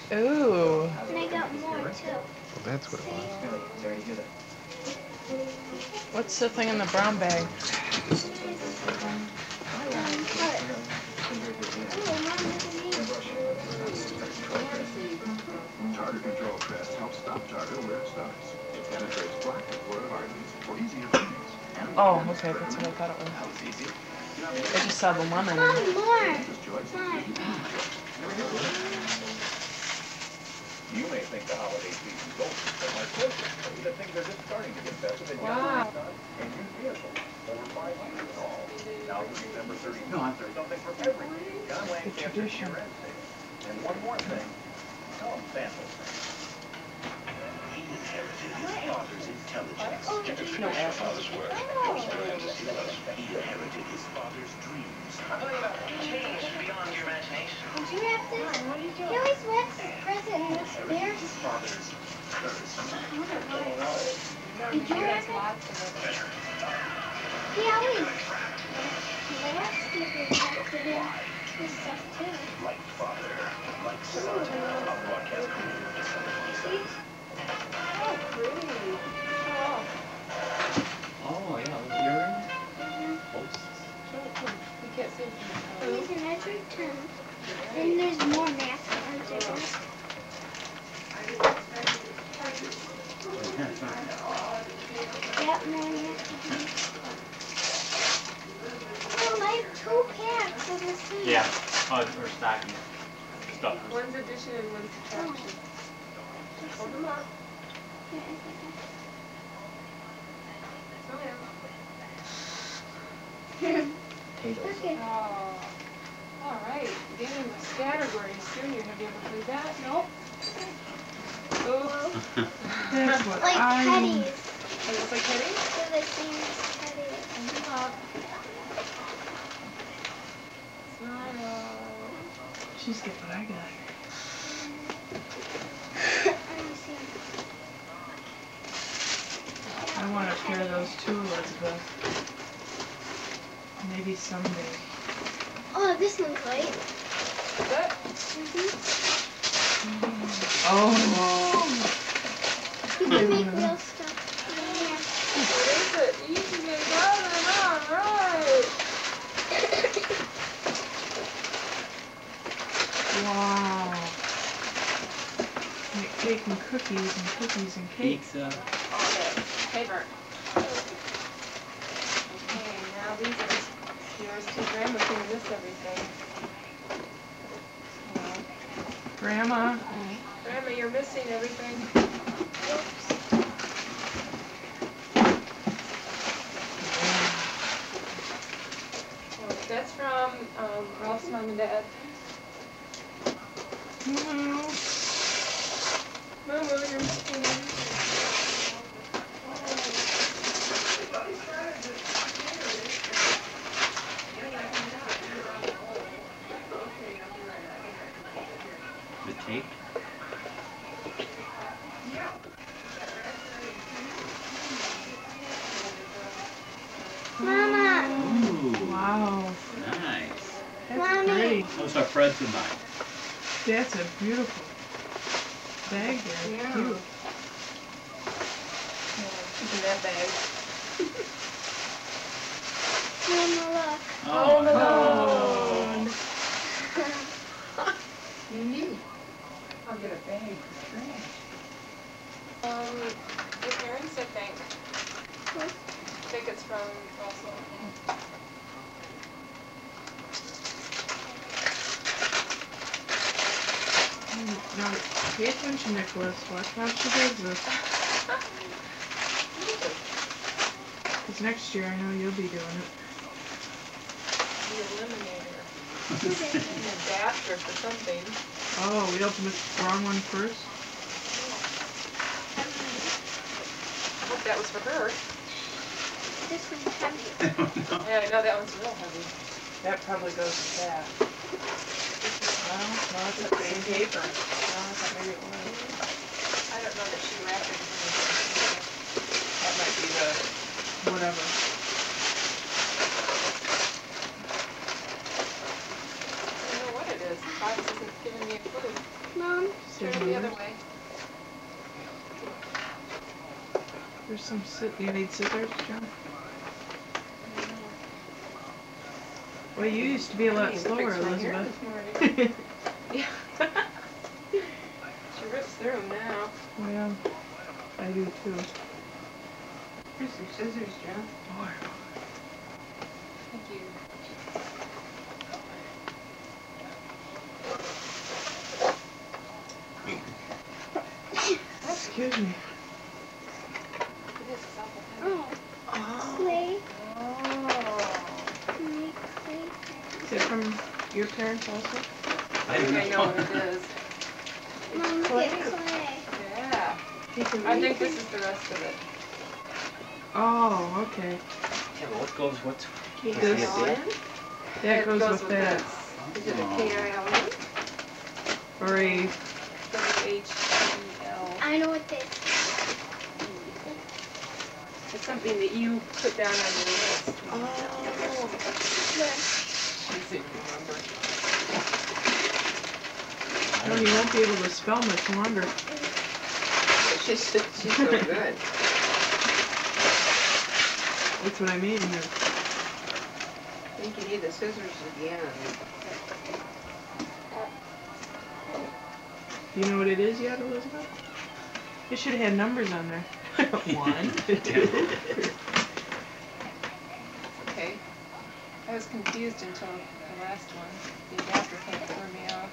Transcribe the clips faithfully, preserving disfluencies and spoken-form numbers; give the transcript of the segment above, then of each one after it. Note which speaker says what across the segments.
Speaker 1: Ooh.
Speaker 2: And I got more too.
Speaker 3: Well, that's what it was.
Speaker 4: Very good.
Speaker 1: What's the thing in the brown bag?
Speaker 2: Um, what? Oh, Mom, look at me.
Speaker 5: Tartar Control Crest helps stop tartar where it starts. It penetrates plaque before it hardens for easier cleanings.
Speaker 1: Oh, okay, that's what I thought it was.
Speaker 5: That was easy.
Speaker 1: I just saw the lemon.
Speaker 2: Mom, more.
Speaker 5: This choice.
Speaker 2: Mom.
Speaker 4: You may think the holiday season's over, but my kids that things are just starting to get better than
Speaker 1: Wow.
Speaker 4: and used vehicles. Over five hundred in all. Now through December thirty-first, no, there's something for everyone. John Wayne
Speaker 1: The
Speaker 4: Campus
Speaker 1: tradition.
Speaker 4: year-end sale. And one more thing. Tell them Santa's
Speaker 6: He inherited his father's intelligence.
Speaker 2: Oh,
Speaker 6: Just
Speaker 2: geez.
Speaker 6: no your father's work. It was brilliant as he was. He inherited his father's dreams.
Speaker 7: I'm telling you about change beyond your imagination.
Speaker 2: Did you wrap this? He always wraps his present in this bear.
Speaker 6: His father's curse.
Speaker 2: Did you wrap it? He always wraps different types of his his stuff too.
Speaker 6: Like father, like son. I'll broadcast
Speaker 2: See?
Speaker 8: Oh, pretty. Oh.
Speaker 4: Oh, yeah, with earrings? Posts.
Speaker 8: Show it to him. We can't see him from
Speaker 2: He's an Edward ten. And there's more math cards in there. Yep, more math. Oh, I have two packs of the same.
Speaker 9: Yeah, oh, or stocking stuff.
Speaker 8: One's addition and one's subtraction. Hold them up. Oh, yeah.
Speaker 2: Okay.
Speaker 8: Oh. All right. Getting the categories. Junior, have you ever played that? Nope. Oh.
Speaker 1: That's what
Speaker 2: Like
Speaker 1: I...
Speaker 2: pennies.
Speaker 8: Is this like Kitty?
Speaker 2: They're the same as pennies.
Speaker 8: Up. Smile.
Speaker 1: She's getting what I got.
Speaker 2: Let me see.
Speaker 1: I want a pair of those too, Elizabeth. Maybe someday.
Speaker 2: Oh, this one's light.
Speaker 8: Is that?
Speaker 2: Mm-hmm.
Speaker 1: Oh.
Speaker 2: You can make real stuff.
Speaker 8: What is it? Easy and got it. All right.
Speaker 1: Wow. Make cake and cookies and cookies and cake.
Speaker 9: Pizza.
Speaker 8: Okay. Paper. Okay, now these are yours too. Grandma can miss everything. Well,
Speaker 1: Grandma.
Speaker 8: Grandma, you're missing everything. Oh, that's from um, Ralph's mom and dad.
Speaker 1: Mm-hmm.
Speaker 8: Mama, you're missing everything.
Speaker 9: The tape.
Speaker 2: Mama.
Speaker 9: Ooh.
Speaker 1: Wow.
Speaker 9: Nice.
Speaker 1: That's
Speaker 2: Mommy.
Speaker 1: great.
Speaker 9: Those are Fred's and mine.
Speaker 1: That's a beautiful bag there.
Speaker 8: Yeah.
Speaker 1: Cute.
Speaker 8: Keep in that bag.
Speaker 2: Mama, look.
Speaker 9: Oh, no.
Speaker 8: Neat. I'll get a bag for trash. Um, your parents, I think. I think it's from Russell.
Speaker 1: Now, pay attention, Nicholas. Watch how she does this. Because next year I know you'll be doing it.
Speaker 8: The eliminator. An adapter for something.
Speaker 1: Oh, we opened the wrong one first?
Speaker 8: I hope that was for her.
Speaker 2: This one's heavy.
Speaker 8: Yeah, I know that one's real heavy.
Speaker 1: That probably goes with that. Well, no, it's the same paper. No, I thought maybe it was.
Speaker 8: I don't know that she wrapped it in
Speaker 1: That might be the whatever.
Speaker 8: I don't know what it is. The box isn't giving me a clue.
Speaker 2: Mom,
Speaker 1: See There's some si- you need scissors, John? Well, you used to be a lot slower, Elizabeth.
Speaker 8: Yeah. She rips through them now.
Speaker 1: Well, I do too.
Speaker 10: Here's some scissors, John.
Speaker 8: Thank you.
Speaker 1: Excuse me.
Speaker 8: This is awful heavy.
Speaker 2: Oh, clay.
Speaker 8: Oh.
Speaker 2: Clay, clay.
Speaker 1: Is it from your parents also?
Speaker 8: I think I know what it is.
Speaker 2: Mom, look
Speaker 1: Clay?
Speaker 2: at clay.
Speaker 8: Yeah. I think this is the rest of it.
Speaker 1: Oh, okay.
Speaker 9: Yeah, but what goes, what's,
Speaker 1: This,
Speaker 9: see it there?
Speaker 1: that goes with that.
Speaker 8: this.
Speaker 10: Is it a
Speaker 9: Oh.
Speaker 10: K I L E?
Speaker 1: Or a,
Speaker 8: W H E L.
Speaker 2: I know what this is.
Speaker 8: It's something that you put down on your list.
Speaker 1: oh,
Speaker 2: Look.
Speaker 8: Let's see if you remember.
Speaker 1: no, you won't be able to spell much longer.
Speaker 10: She's, she's so good.
Speaker 1: That's what I mean.
Speaker 10: I think you need the scissors again.
Speaker 1: Do you know what it is yet, Elizabeth? You should have had numbers on there. One.
Speaker 8: Okay. I was confused until the last one. The adapter thing threw me off.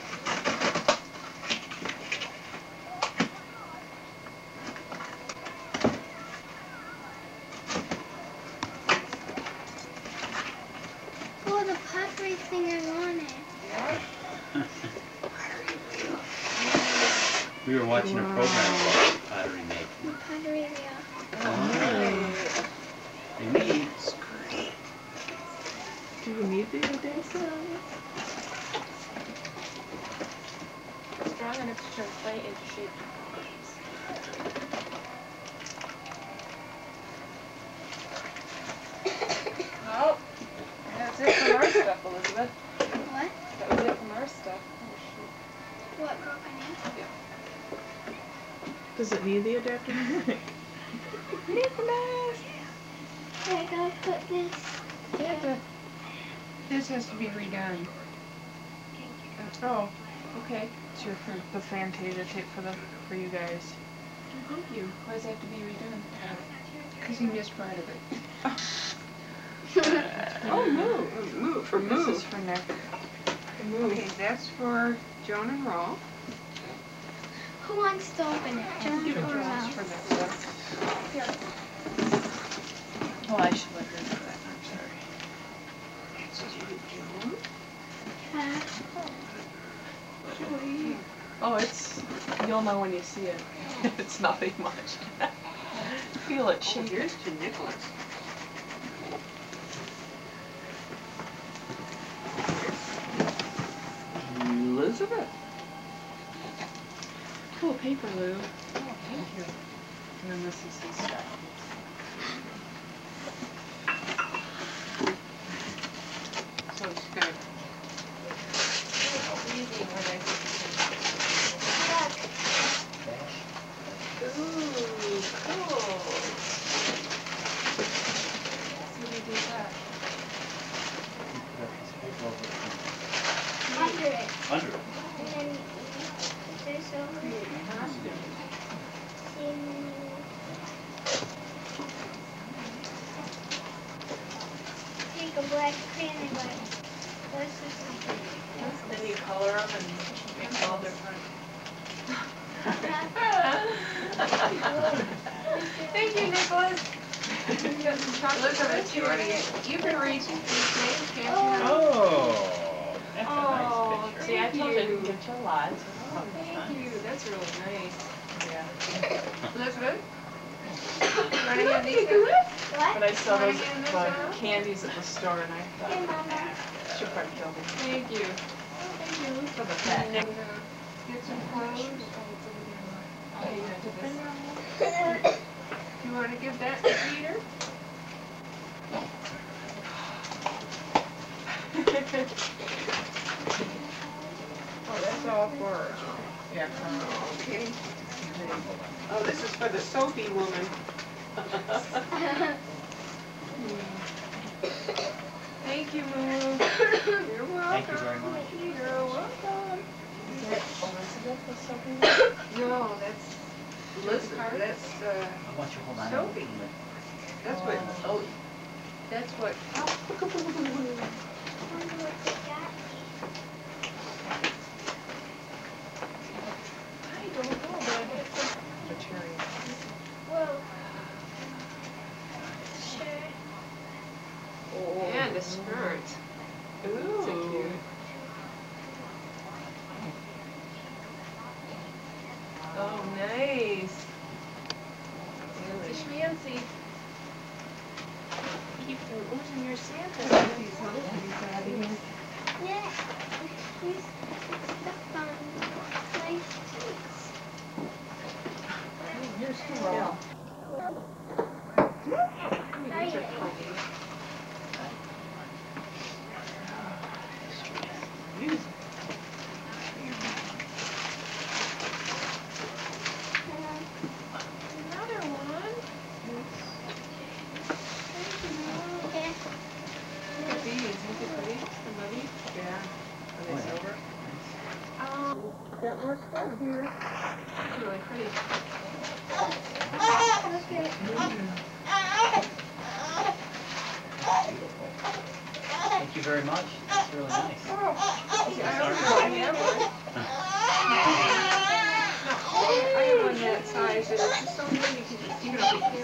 Speaker 2: Oh, the pottery thing I wanted.
Speaker 8: Yeah.
Speaker 9: We were watching a program called Pottery Making.
Speaker 2: The pottery wheel.
Speaker 1: Oh.
Speaker 9: They need,
Speaker 1: Do you need the adapter?
Speaker 2: So,
Speaker 8: Strong enough to turn clay into shaped Oh, that's it from our stuff, Elizabeth.
Speaker 2: what?
Speaker 8: That was it from our stuff. Oh,
Speaker 2: What broke my name?
Speaker 1: Does it need the adapter?
Speaker 8: Nicholas!
Speaker 2: I gotta put this.
Speaker 8: Yeah.
Speaker 10: This has to be redone.
Speaker 8: Oh, okay.
Speaker 1: It's your for the Fantasia tape for the for you guys.
Speaker 8: Thank you. Why does it have to be redone?
Speaker 10: Because he missed part of it.
Speaker 8: Oh, move.
Speaker 10: Move, for
Speaker 1: This
Speaker 10: move.
Speaker 1: is for Nick.
Speaker 10: Okay, that's for Joan and Rolf.
Speaker 2: Who wants to open it? John
Speaker 8: Give it
Speaker 2: or
Speaker 8: to us
Speaker 2: Ralph?
Speaker 8: for this stuff.
Speaker 1: Oh, I should let her know that. I'm sorry.
Speaker 2: Uh,
Speaker 1: Oh, it's. You'll know when you see it. It's nothing much. Feel it
Speaker 10: Oh,
Speaker 1: shake.
Speaker 10: here's to Nicholas. Elizabeth.
Speaker 1: Cool paper, Lou.
Speaker 8: Oh, thank you.
Speaker 1: And then this is his stuff.
Speaker 10: So it's gonna.
Speaker 8: Easy when I Ooh, cool. So we do that.
Speaker 2: under it.
Speaker 9: under it.
Speaker 2: And then there's a in take a black crayon and like this is
Speaker 1: Then you color them and make them all different.
Speaker 8: Thank you, Nicholas. Got some chocolate.
Speaker 10: Elizabeth, you already, you can read these names, can't you?
Speaker 9: Oh, that's a
Speaker 8: Oh,
Speaker 9: nice picture.
Speaker 1: See, I
Speaker 8: Thank
Speaker 1: told
Speaker 8: you.
Speaker 1: you to get you a lot. So
Speaker 8: Thank you. That's really nice.
Speaker 1: Yeah.
Speaker 10: Elizabeth? You wanna have these?
Speaker 2: what?
Speaker 1: But I saw
Speaker 10: Wanna
Speaker 1: those
Speaker 10: get in this
Speaker 1: uh,
Speaker 10: one?
Speaker 1: candies at the store and I
Speaker 2: Hey,
Speaker 1: thought,
Speaker 2: Mama.
Speaker 1: should probably kill me.
Speaker 8: Thank you.
Speaker 1: Thank you for the fact.
Speaker 8: Nick.
Speaker 10: Get some clothes.
Speaker 8: Oh, you got to this.
Speaker 10: You wanna give that to Peter? Oh, that's all for her.
Speaker 1: Yeah.
Speaker 10: Okay. Oh, this is for the Sophie woman. Thank you, Moo. You're welcome.
Speaker 9: Thank you very much.
Speaker 10: You're welcome.
Speaker 1: Is that Elizabeth or something?
Speaker 10: No, that's Liz. That's uh,
Speaker 9: I want you to hold on.
Speaker 10: Sophie. That's what.
Speaker 1: Oh.
Speaker 10: That's what. I don't know, but it's
Speaker 1: Vegetarian.
Speaker 2: Whoa. Sure.
Speaker 1: Oh.
Speaker 10: and a skirt.
Speaker 1: Ooh.
Speaker 10: So cute. Oh, nice. It's fancy. Keep losing your Santa cookies, huh?
Speaker 2: Yeah. He's stuck on nice cheeks.
Speaker 1: Here's Carol.
Speaker 10: These are pretty. Another one.
Speaker 2: Okay.
Speaker 10: Look at these. Look at these. The money.
Speaker 1: Yeah. Are they silver?
Speaker 10: Um, that works good here. It's really pretty.
Speaker 9: Thank you very much. That's really nice.
Speaker 10: See, I don't know, I have one. No, I have one that size, and it's just so neat, you can, even if you can't